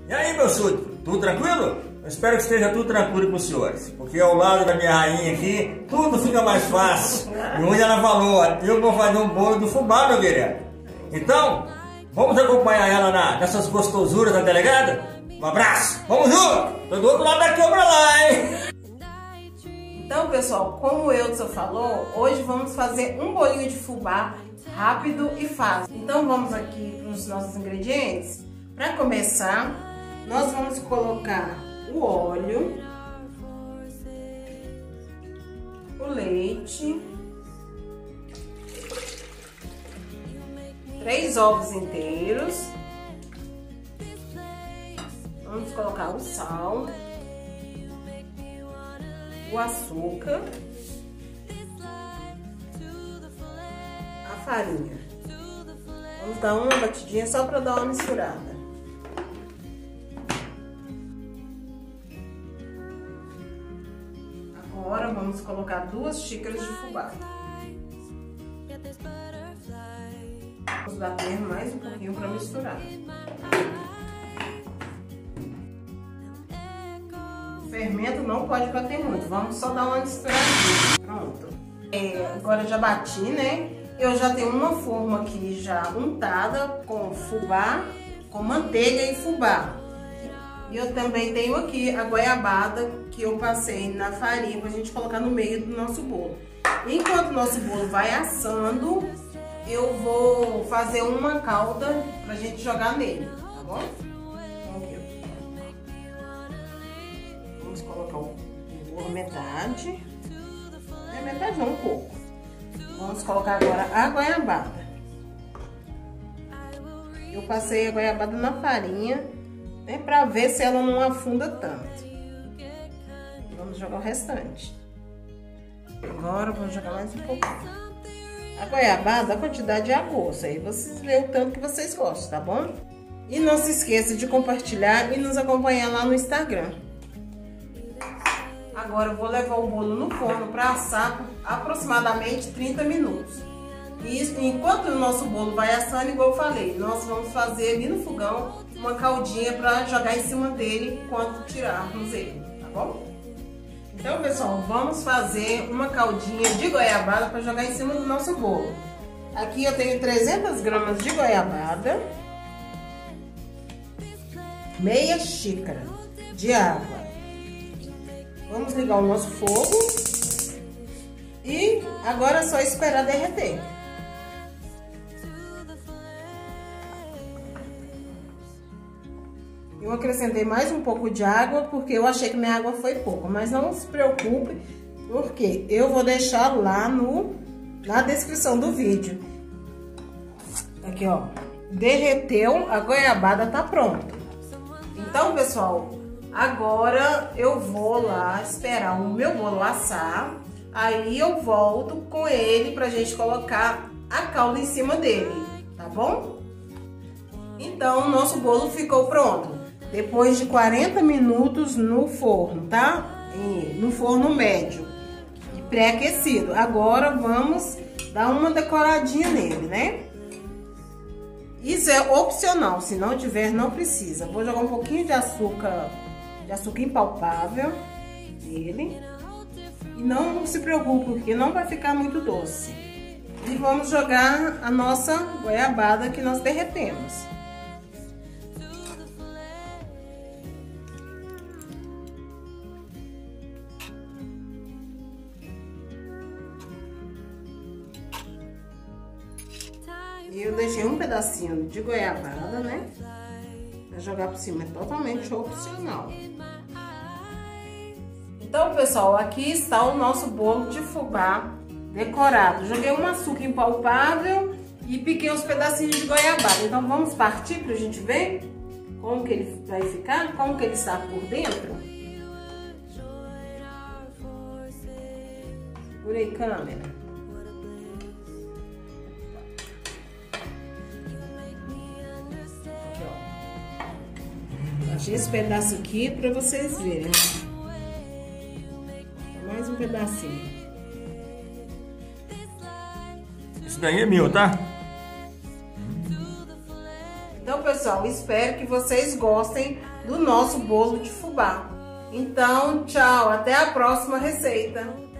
E aí, meu súdito, tudo tranquilo? Eu espero que esteja tudo tranquilo com os senhores, porque ao lado da minha rainha aqui, tudo fica mais fácil. E onde ela falou, eu vou fazer um bolo do fubá, meu querido. Então, vamos acompanhar ela nessas gostosuras da delegada? Um abraço, vamos junto! Tô do outro lado da câmera lá, hein? Então, pessoal, como o Eudson falou, hoje vamos fazer um bolinho de fubá rápido e fácil. Então, vamos aqui para os nossos ingredientes. Para começar, nós vamos colocar o óleo, o leite, 3 ovos inteiros, vamos colocar o sal, o açúcar, a farinha. Vamos dar uma batidinha só para dar uma misturada. Agora vamos colocar 2 xícaras de fubá. Vamos bater mais um pouquinho para misturar. O fermento não pode bater muito, vamos só dar uma misturadinha. Pronto. Agora já bati, né? Eu já tenho uma forma aqui já untada com fubá, com manteiga e fubá. E eu também tenho aqui a goiabada que eu passei na farinha pra gente colocar no meio do nosso bolo. Enquanto o nosso bolo vai assando, eu vou fazer uma calda pra gente jogar nele, tá bom? Vamos colocar o bolo metade. É metade não, um pouco. Vamos colocar agora a goiabada. Eu passei a goiabada na farinha, né, pra ver se ela não afunda tanto. Vamos jogar o restante. Agora vamos jogar mais um pouquinho. A goiabada, a quantidade é a gosto, aí vocês veem o tanto que vocês gostam, tá bom? E não se esqueça de compartilhar e nos acompanhar lá no Instagram. Agora eu vou levar o bolo no forno para assar por aproximadamente 30 minutos. E isso, enquanto o nosso bolo vai assando, igual eu falei, nós vamos fazer ali no fogão uma caldinha para jogar em cima dele quando tirarmos ele, tá bom? Então, pessoal, vamos fazer uma caldinha de goiabada para jogar em cima do nosso bolo. Aqui eu tenho 300 gramas de goiabada, meia xícara de água. Vamos ligar o nosso fogo e agora é só esperar derreter. Eu acrescentei mais um pouco de água porque eu achei que minha água foi pouca, mas não se preocupe, porque eu vou deixar lá na descrição do vídeo. Aqui, ó, derreteu, a goiabada tá pronta. Então, pessoal, agora eu vou lá esperar o meu bolo assar, aí eu volto com ele pra gente colocar a calda em cima dele, tá bom? Então, o nosso bolo ficou pronto. Depois de 40 minutos no forno, tá? No forno médio e pré-aquecido. Agora vamos dar uma decoradinha nele, né? Isso é opcional, se não tiver, não precisa. Vou jogar um pouquinho de açúcar impalpável nele. E não se preocupe, porque não vai ficar muito doce. E vamos jogar a nossa goiabada que nós derretemos. E eu deixei um pedacinho de goiabada, né? Pra jogar por cima, é totalmente opcional. Então, pessoal, aqui está o nosso bolo de fubá decorado. Joguei um açúcar impalpável e piquei uns pedacinhos de goiabada. Então, vamos partir pra gente ver como que ele vai ficar, como que ele está por dentro. Segura aí, câmera. Achei esse pedaço aqui para vocês verem. Mais um pedacinho. Isso daí é meu, tá? Então, pessoal, pessoal, espero que vocês gostem do nosso bolo de fubá. Então, tchau, até a próxima receita.